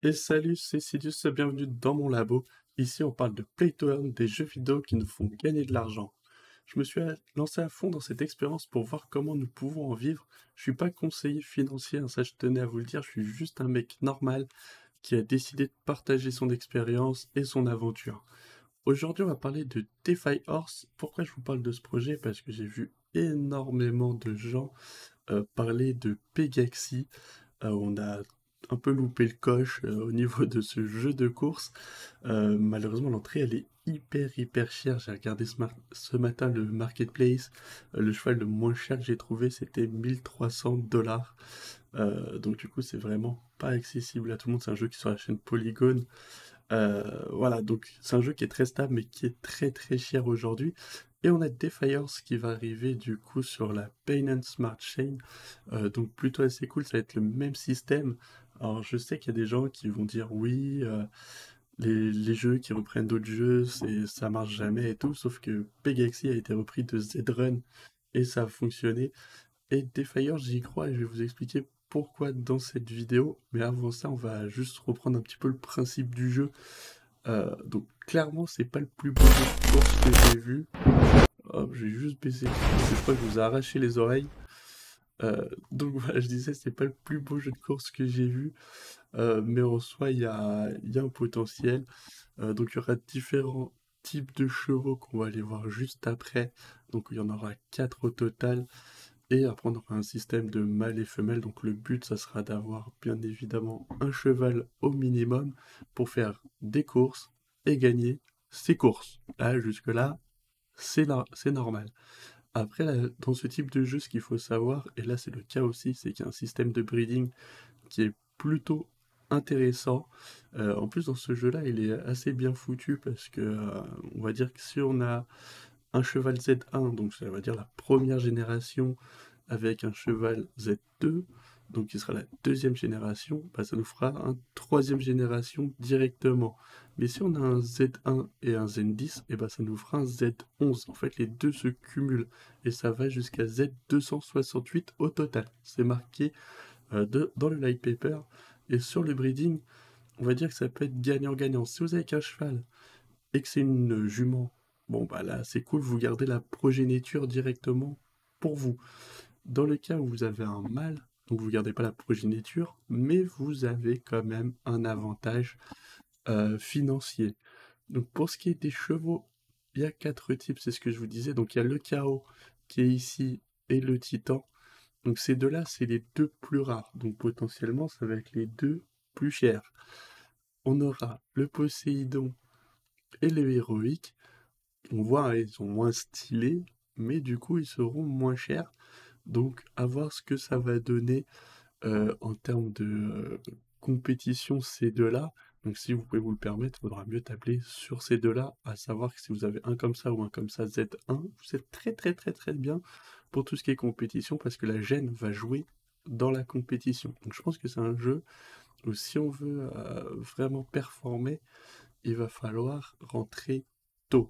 Et salut, c'est Sidious, bienvenue dans mon labo. Ici, on parle de Play to Earn, des jeux vidéo qui nous font gagner de l'argent. Je me suis lancé à fond dans cette expérience pour voir comment nous pouvons en vivre. Je suis pas conseiller financier, hein, ça je tenais à vous le dire, je suis juste un mec normal qui a décidé de partager son expérience et son aventure. Aujourd'hui, on va parler de DeFi Horse. Pourquoi je vous parle de ce projet? Parce que j'ai vu énormément de gens parler de Pegaxi. On a un peu loupé le coche au niveau de ce jeu de course. Malheureusement, l'entrée, elle est hyper chère. J'ai regardé ce matin le marketplace. Le cheval le moins cher que j'ai trouvé, c'était 1300 $. Donc du coup, c'est vraiment pas accessible à tout le monde. C'est un jeu qui est sur la chaîne Polygon. Voilà, donc c'est un jeu qui est très stable, mais qui est très cher aujourd'hui. Et on a Defiance qui va arriver du coup sur la Binance Smart Chain. Donc plutôt assez cool, ça va être le même système. Alors je sais qu'il y a des gens qui vont dire oui, les jeux qui reprennent d'autres jeux, ça marche jamais et tout, sauf que Pegaxi a été repris de Zrun et ça a fonctionné. Et Defiance, j'y crois et je vais vous expliquer pourquoi dans cette vidéo. Mais avant ça, on va juste reprendre un petit peu le principe du jeu. Donc clairement, c'est pas le plus beau jeu de course que j'ai vu. Hop, je vais juste baisser le son, parce que je crois que je vous ai arraché les oreilles. Donc voilà, je disais, c'est pas le plus beau jeu de course que j'ai vu, mais en soi, il y a un potentiel. Donc il y aura différents types de chevaux qu'on va aller voir juste après. Donc il y en aura 4 au total. Et après, on aura un système de mâle et femelle. Donc le but, ça sera d'avoir bien évidemment un cheval au minimum pour faire des courses et gagner ses courses. Là, jusque-là, c'est normal. Après, là, dans ce type de jeu, ce qu'il faut savoir, et là c'est le cas aussi, c'est qu'il y a un système de breeding qui est plutôt intéressant. En plus, dans ce jeu-là, il est assez bien foutu parce que, on va dire que si on a un cheval Z1, donc ça va dire la première génération, avec un cheval Z2, donc qui sera la deuxième génération, bah, ça nous fera un troisième génération directement. Mais si on a un Z1 et un Z10, et bah, ça nous fera un Z11. En fait, les deux se cumulent et ça va jusqu'à Z268 au total. C'est marqué dans le light paper. Et sur le breeding, on va dire que ça peut être gagnant-gagnant. Si vous avez qu'un cheval et que c'est une jument, bon bah là c'est cool, vous gardez la progéniture directement pour vous. Dans le cas où vous avez un mâle, donc vous gardez pas la progéniture, mais vous avez quand même un avantage financier. Donc pour ce qui est des chevaux, il y a 4 types, c'est ce que je vous disais. Donc il y a le chaos qui est ici et le titan. Donc ces deux-là, c'est les deux plus rares. Donc potentiellement, ça va être les deux plus chers. On aura le Poséidon et le héroïque. On voit, hein, ils sont moins stylés, mais du coup, ils seront moins chers. Donc, à voir ce que ça va donner en termes de compétition, ces deux-là. Donc, si vous pouvez vous le permettre, il faudra mieux tabler sur ces deux-là, à savoir que si vous avez un comme ça ou un comme ça Z1, vous êtes très bien pour tout ce qui est compétition, parce que la gêne va jouer dans la compétition. Donc, je pense que c'est un jeu où si on veut vraiment performer, il va falloir rentrer tôt.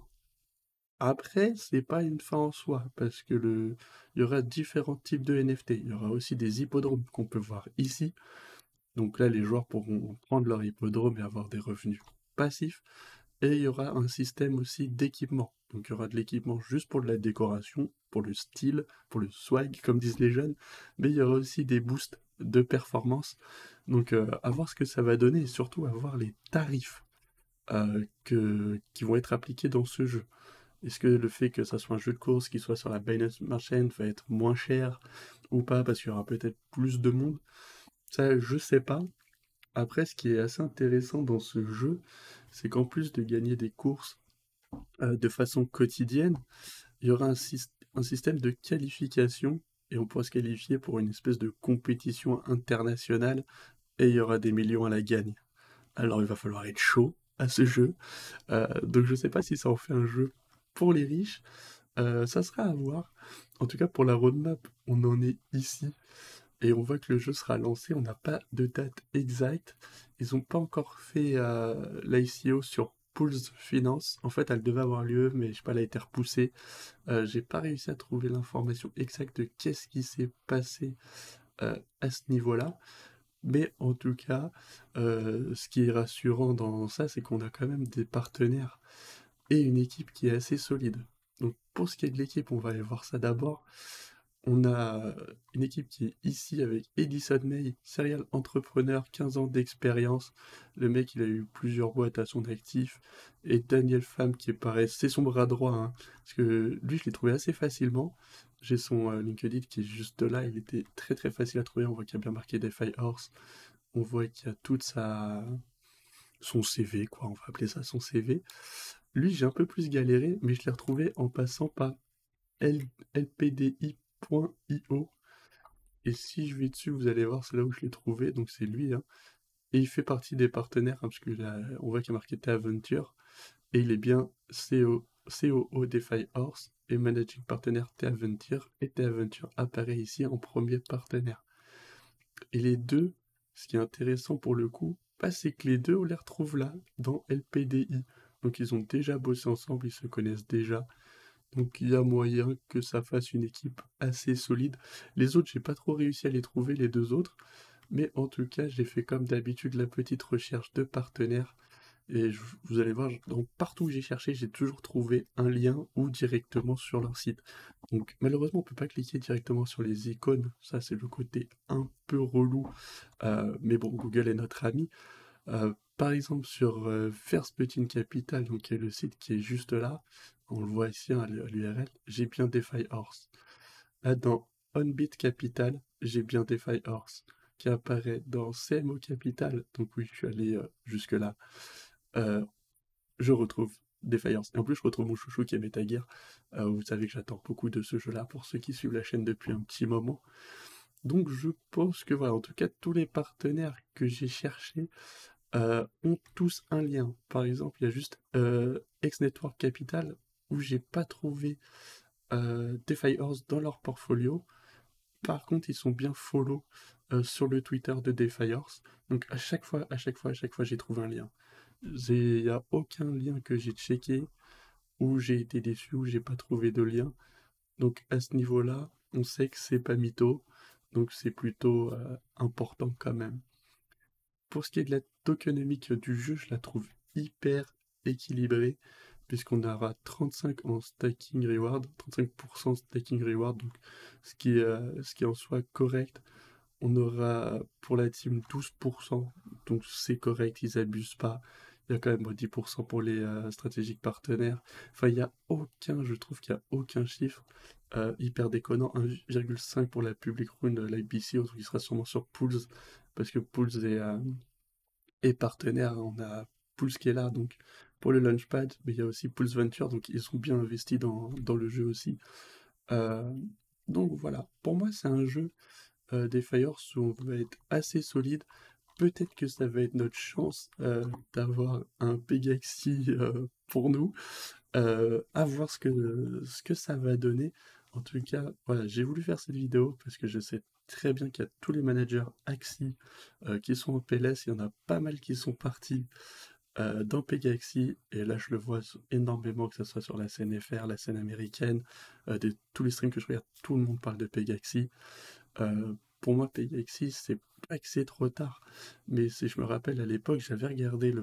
Après, c'est pas une fin en soi, parce que il y aura différents types de NFT. Il y aura aussi des hippodromes qu'on peut voir ici. Donc là, les joueurs pourront prendre leur hippodrome et avoir des revenus passifs. Et il y aura un système aussi d'équipement. Donc il y aura de l'équipement juste pour de la décoration, pour le style, pour le swag, comme disent les jeunes. Mais il y aura aussi des boosts de performance. Donc à voir ce que ça va donner et surtout à voir les tarifs qui vont être appliqués dans ce jeu. Est-ce que le fait que ça soit un jeu de course qui soit sur la Binance Smart Chain va être moins cher ou pas parce qu'il y aura peut-être plus de monde? Ça, je sais pas. Après, ce qui est assez intéressant dans ce jeu, c'est qu'en plus de gagner des courses de façon quotidienne, il y aura un système de qualification et on pourra se qualifier pour une espèce de compétition internationale et il y aura des millions à la gagne. Alors il va falloir être chaud à ce jeu. Donc je sais pas si ça en fait un jeu pour les riches. Ça sera à voir. En tout cas, pour la roadmap, on en est ici. Et on voit que le jeu sera lancé. On n'a pas de date exacte. Ils n'ont pas encore fait l'ICO sur Pulse Finance. En fait, elle devait avoir lieu, mais je sais pas, elle a été repoussée. J'ai pas réussi à trouver l'information exacte de qu'est-ce qui s'est passé à ce niveau-là. Mais en tout cas, ce qui est rassurant dans ça, c'est qu'on a quand même des partenaires et une équipe qui est assez solide. Donc pour ce qui est de l'équipe, on va aller voir ça d'abord. On a une équipe qui est ici avec Edison May, serial entrepreneur, 15 ans d'expérience. Le mec, il a eu plusieurs boîtes à son actif. Et Daniel Pham, qui est pareil, c'est son bras droit, hein, parce que lui, je l'ai trouvé assez facilement. J'ai son LinkedIn qui est juste là, il était très très facile à trouver. On voit qu'il y a bien marqué DeFi Horse. On voit qu'il y a toute son CV, quoi, on va appeler ça son CV. Lui, j'ai un peu plus galéré, mais je l'ai retrouvé en passant par lpdi.io. Et si je vais dessus, vous allez voir, c'est là où je l'ai trouvé, donc c'est lui, hein. Et il fait partie des partenaires, hein, parce que là, on voit qu'il y a marqué T-Aventure, et il est bien COO DeFi Horse et Managing Partner T-Aventure, et T-Aventure apparaît ici en premier partenaire. Et les deux, ce qui est intéressant pour le coup, bah, c'est que les deux, on les retrouve là, dans LPDI. Donc ils ont déjà bossé ensemble, ils se connaissent déjà. Donc il y a moyen que ça fasse une équipe assez solide. Les autres, j'ai pas trop réussi à les trouver, les deux autres. Mais en tout cas, j'ai fait comme d'habitude la petite recherche de partenaires. Et vous allez voir, donc partout où j'ai cherché, j'ai toujours trouvé un lien ou directement sur leur site. Donc malheureusement, on peut pas cliquer directement sur les icônes. Ça, c'est le côté un peu relou. Mais bon, Google est notre ami. Par exemple, sur First Button Capital, donc qui est le site qui est juste là, on le voit ici hein, à l'URL, j'ai bien DeFi Horse. Là, dans OnBit Capital, j'ai bien DeFi Horse qui apparaît dans CMO Capital. Donc oui, je suis allé jusque-là. Euh, je retrouve DeFi Horse. Et en plus, je retrouve mon chouchou qui est MetaGear. Vous savez que j'attends beaucoup de ce jeu-là pour ceux qui suivent la chaîne depuis un petit moment. Donc je pense que voilà, en tout cas, tous les partenaires que j'ai cherchés ont tous un lien. Par exemple, il y a juste X-Network Capital où j'ai pas trouvé DeFi Horse dans leur portfolio. Par contre, ils sont bien follow sur le Twitter de DeFi Horse. Donc à chaque fois, j'ai trouvé un lien. Il n'y a aucun lien que j'ai checké où j'ai été déçu, où j'ai pas trouvé de lien. Donc à ce niveau-là, on sait que c'est pas mytho. Donc c'est plutôt important quand même. Pour ce qui est de la tokenomique du jeu, je la trouve hyper équilibrée, puisqu'on aura 35 en stacking reward, 35% stacking reward, donc ce qui est en soi correct. On aura pour la team 12%, donc c'est correct, ils abusent pas. Il y a quand même 10% pour les stratégiques partenaires. Enfin, il y a aucun, je trouve qu'il n'y a aucun chiffre hyper déconnant. 1,5 pour la public rune, l'IBC, donc il sera sûrement sur Pools, parce que Pools est partenaire. On a Pools qui est là, donc pour le Launchpad, mais il y a aussi Pools Venture, donc ils sont bien investis dans le jeu aussi. Euh, donc voilà, pour moi c'est un jeu des Fires où on va être assez solide. Peut-être que ça va être notre chance d'avoir un Pegaxi pour nous. À voir ce que ça va donner. En tout cas, voilà, j'ai voulu faire cette vidéo parce que je sais très bien qu'il y a tous les managers Axie qui sont en PLS. Il y en a pas mal qui sont partis dans Pegaxi. Et là, je le vois énormément, que ce soit sur la scène FR, la scène américaine, tous les streams que je regarde, tout le monde parle de Pegaxi. Pour moi, Pegaxi, c'est pas que c'est trop tard, mais je me rappelle à l'époque, j'avais regardé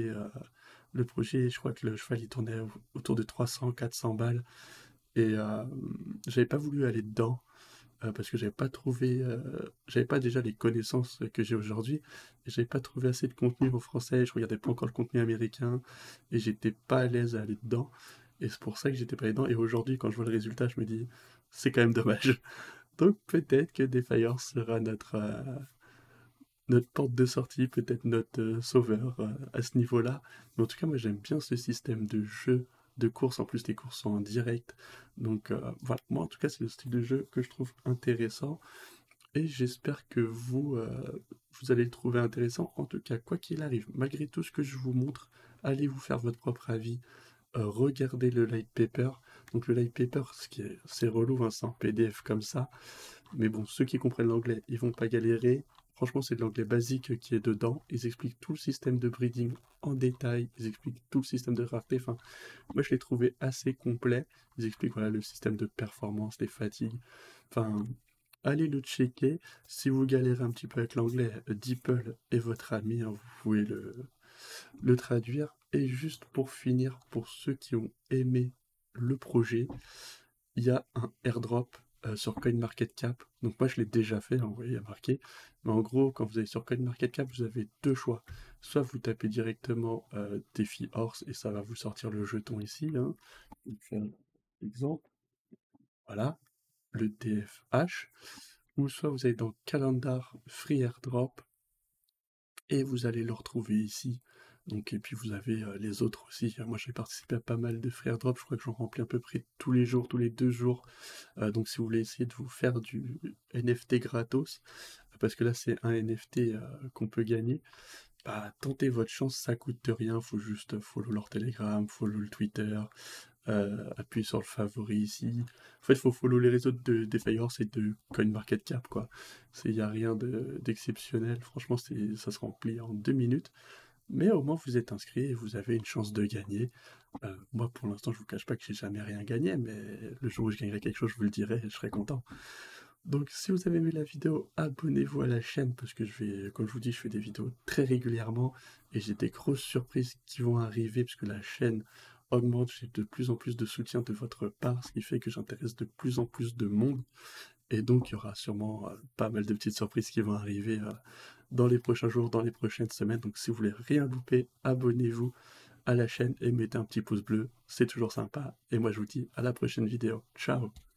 le projet, je crois que le cheval il tournait autour de 300-400 balles, et j'avais pas voulu aller dedans parce que j'avais pas déjà les connaissances que j'ai aujourd'hui, et j'avais pas trouvé assez de contenu en français, je regardais pas encore le contenu américain, et j'étais pas à l'aise à aller dedans, et c'est pour ça que j'étais pas dedans. Et aujourd'hui, quand je vois le résultat, je me dis, c'est quand même dommage. Donc peut-être que Defire sera notre porte de sortie, peut-être notre sauveur à ce niveau-là. Mais en tout cas, moi j'aime bien ce système de jeu de course. En plus, les courses sont en direct. Donc voilà, moi en tout cas, c'est le style de jeu que je trouve intéressant. Et j'espère que vous allez le trouver intéressant. En tout cas, quoi qu'il arrive, malgré tout ce que je vous montre, allez vous faire votre propre avis. Regardez le light paper. Donc le light paper, c'est relou, hein, c'est en PDF comme ça. Mais bon, ceux qui comprennent l'anglais, ils vont pas galérer. Franchement, c'est de l'anglais basique qui est dedans. Ils expliquent tout le système de breeding en détail. Ils expliquent tout le système de rareté. Enfin, moi, je l'ai trouvé assez complet. Ils expliquent voilà, le système de performance, les fatigues. Enfin, allez le checker. Si vous galérez un petit peu avec l'anglais, DeepL est votre ami, hein, vous pouvez le traduire. Et juste pour finir, pour ceux qui ont aimé le projet, il y a un airdrop sur CoinMarketCap. Donc moi je l'ai déjà fait, hein, vous voyez, il y a marqué. Mais en gros, quand vous allez sur CoinMarketCap, vous avez deux choix. Soit vous tapez directement défi Horse et ça va vous sortir le jeton ici. Hein. Je vais faire un exemple. Voilà, le TFH. Ou soit vous allez dans Calendar Free Airdrop et vous allez le retrouver ici. Donc, et puis vous avez les autres aussi. Moi j'ai participé à pas mal de free airdrop, je crois que j'en remplis à peu près tous les jours, tous les 2 jours. Donc si vous voulez essayer de vous faire du NFT gratos, parce que là c'est un NFT qu'on peut gagner, bah tentez votre chance, ça coûte rien, faut juste follow leur Telegram, follow le Twitter, appuyez sur le favori ici. En fait, faut follow les réseaux de DeFi et de CoinMarketCap, quoi. Il n'y a rien d'exceptionnel, franchement ça se remplit en 2 minutes. Mais au moins vous êtes inscrit et vous avez une chance de gagner. Moi pour l'instant je vous cache pas que j'ai jamais rien gagné, mais le jour où je gagnerai quelque chose je vous le dirai et je serai content. Donc si vous avez aimé la vidéo, abonnez-vous à la chaîne parce que comme je vous dis, je fais des vidéos très régulièrement et j'ai des grosses surprises qui vont arriver parce que la chaîne augmente, j'ai de plus en plus de soutien de votre part, ce qui fait que j'intéresse de plus en plus de monde. Et donc il y aura sûrement pas mal de petites surprises qui vont arriver dans les prochains jours, dans les prochaines semaines. Donc si vous voulez rien louper, abonnez-vous à la chaîne et mettez un petit pouce bleu, c'est toujours sympa. Et moi je vous dis à la prochaine vidéo. Ciao!